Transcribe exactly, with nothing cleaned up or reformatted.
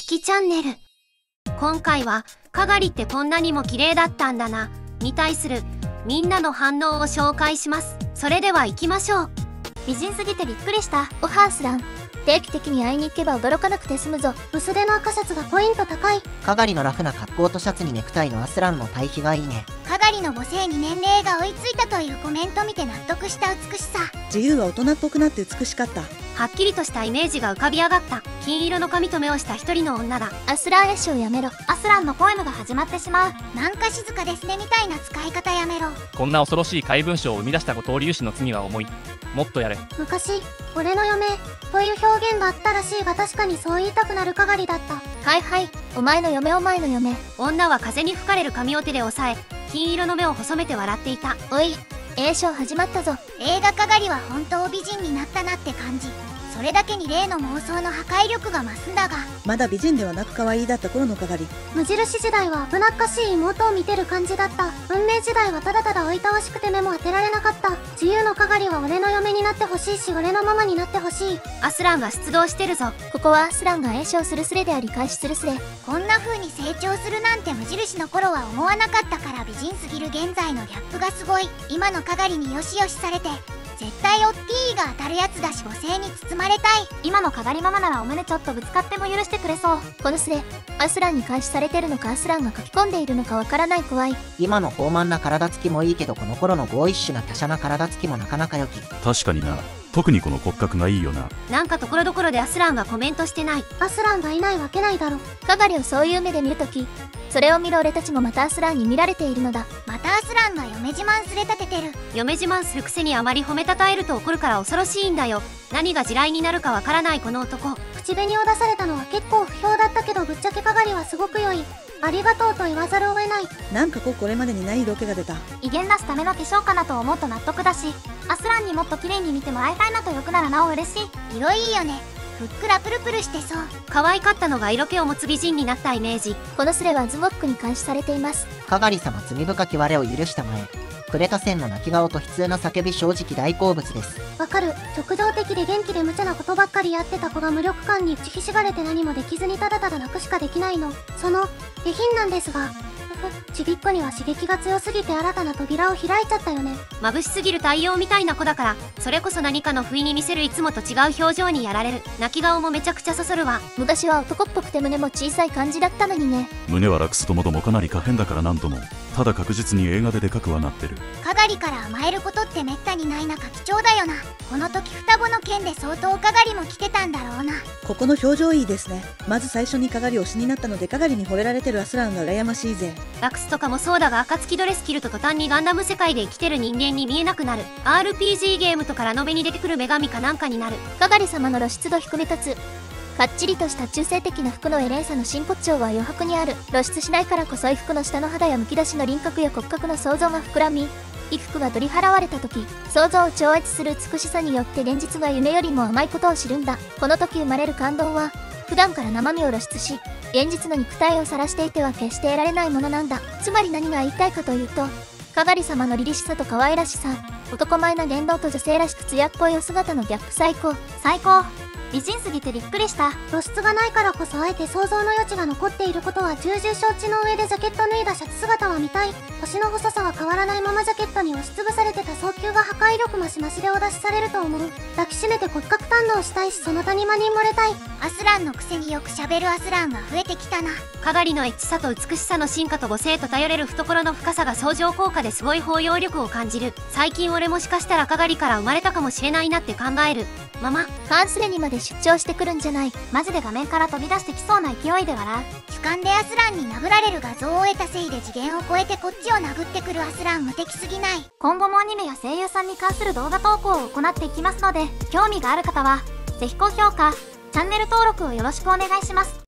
きチャンネル。今回はかがりってこんなにも綺麗だったんだなに対するみんなの反応を紹介します。それでは行きましょう。 美人すぎてびっくりしたおハースラン。定期的に会いに行けば驚かなくて済むぞ。 薄手の赤シャツがポイント高い。 かがりのラフな格好とシャツにネクタイのアスランの対比がいいね。 かがりの母性に年齢が追いついたというコメント見て納得した美しさ。 自由は大人っぽくなって美しかった。 はっきりとしたイメージが浮かび上がった。金色の髪留めをした一人の女だ。 アスラン絵師をやめろ。アスランのポエムが始まってしまう。 なんか静かですねみたいな使い方やめろ。 こんな恐ろしい怪文書を生み出した後藤粒子の罪は重い。もっとやれ。 昔俺の嫁という表現があったらしいが、確かにそう言いたくなるかがりだった。 はいはい、お前の嫁お前の嫁。 女は風に吹かれる髪を手で押さえ、金色の目を細めて笑っていた。 おい、映唱始まったぞ。 映画かがりは本当美人になったなって感じ。それだけに例の妄想の破壊力が増すんだが、 まだ美人ではなく可愛いだった頃のかがり。 無印時代は危なっかしい妹を見てる感じだった。運命時代はただただおいたわしくて目も当てられなかった。自由のかがりは俺の嫁になってほしいし、俺のママになってほしい。 アスランが出動してるぞ。 ここはアスランが映唱するスレであり開始するスレ。 こんな風に成長するなんて無印の頃は思わなかったから、美人すぎる現在のギャップがすごい。今のかがりによしよしされて、絶対オッティーが当たるやつだし母性に包まれたい。 今のかがりママならお胸ちょっとぶつかっても許してくれそう。このスレアスランに開始されてるのかアスランが書き込んでいるのかわからない。怖い。 今の豊満な体つきもいいけど、この頃のゴーイッシュな華奢な体つきもなかなか良き。 確かにな。特にこの骨格がいいよな。 なんかところどころでアスランがコメントしてない。 アスランがいないわけないだろ。 かがりをそういう目で見るとき、それを見る俺たちもまたアスランに見られているのだ。 またアスランが嫁自慢すれ立ててる。 嫁自慢するくせにあまり褒めたたえると怒るから恐ろしいんだよ。何が地雷になるかわからないこの男。 口紅を出されたのは結構不評だったけど、ぶっちゃけかがりはすごく良い。ありがとうと言わざるを得ない。 なんかこうこれまでにない色気が出た。 威厳出すための化粧かなと思うと納得だし、アスランにもっと綺麗に見てもらいたいなと欲ならなお嬉しい。 色いいよね。ふっくらプルプルしてそう。 可愛かったのが色気を持つ美人になったイメージ。 このスレはズモックに監視されています。 かがり様罪深き我を許したまえ。クレタ線の泣き顔と悲痛な叫び、正直大好物です。 わかる。直情的で元気で無茶なことばっかりやってた子が無力感に打ちひしがれて何もできずにただただ泣くしかできないの。その下品なんですが、ちびっこには刺激が強すぎて新たな扉を開いちゃったよね。 眩しすぎる太陽みたいな子だから、それこそ何かの不意に見せるいつもと違う表情にやられる。泣き顔もめちゃくちゃそそるわ。 昔は男っぽくて胸も小さい感じだったのにね。 胸はラクスともどもかなり可変だからなんとも。ただ確実に映画ででかくはなってる。 かがりから甘えることってめったにない中貴重だよな。この時双子の剣で相当かがりも来てたんだろうな。 ここの表情いいですね。まず最初にかがり推しになったので、かがりに惚れられてるアスランが羨ましいぜ。 ラクスとかもそうだが、暁ドレス着ると途端にガンダム世界で生きてる人間に見えなくなる。 アールピージー ゲームとかラノベに出てくる女神かなんかになる。 かがり様の露出度低め立つ。かっちりとした中性的な服のエレンさの真骨頂は余白にある。露出しないからこそ衣服の下の肌やむき出しの輪郭や骨格の想像が膨らみ、衣服が取り払われた時、想像を超越する美しさによって現実が夢よりも甘いことを知るんだ。この時生まれる感動は、普段から生身を露出し、現実の肉体を晒していては決して得られないものなんだ。つまり何が言いたいかというと、かがり様の凛々しさと可愛らしさ、男前な言動と女性らしく艶っぽいお姿のギャップ最高。最高。美人すぎてびっくりした。 露出がないからこそあえて想像の余地が残っていることは重々承知の上で、ジャケット脱いだシャツ姿は見たい。腰の細さは変わらないままジャケットに押しつぶされてた早急が破壊力増し増しでお出しされると思う。抱きしめて骨格堪能したいし、その谷間に漏れたい。 アスランのくせによくしゃべるアスランが増えてきたな。 かがりのエッチさと美しさの進化と母性と頼れる懐の深さが相乗効果ですごい包容力を感じる。最近俺もしかしたらかがりから生まれたかもしれないなって考える。ママ、 カンスレにまで出張してくるんじゃない。マジで画面から飛び出してきそうな勢いで笑う。 主観でアスランに殴られる画像を得たせいで次元を超えてこっちを殴ってくるアスラン無敵すぎない。 今後もアニメや声優さんに関する動画投稿を行っていきますので、興味がある方はぜひ高評価、チャンネル登録をよろしくお願いします。